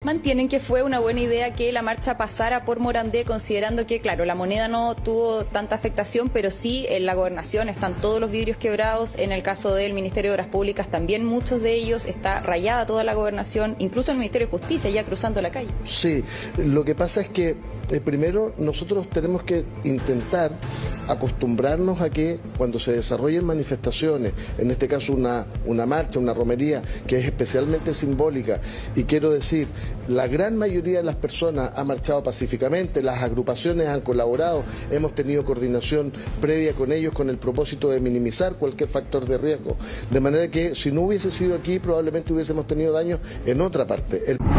Mantienen que fue una buena idea que la marcha pasara por Morandé, considerando que, claro, la moneda no tuvo tanta afectación, pero sí en la gobernación están todos los vidrios quebrados. En el caso del Ministerio de Obras Públicas también muchos de ellos, está rayada toda la gobernación, incluso el Ministerio de Justicia ya cruzando la calle. Sí, lo que pasa es que primero nosotros tenemos que intentar acostumbrarnos a que cuando se desarrollen manifestaciones, en este caso una marcha, una romería, que es especialmente simbólica, y quiero decir, la gran mayoría de las personas ha marchado pacíficamente, las agrupaciones han colaborado, hemos tenido coordinación previa con ellos con el propósito de minimizar cualquier factor de riesgo, de manera que si no hubiese sido aquí probablemente hubiésemos tenido daños en otra parte.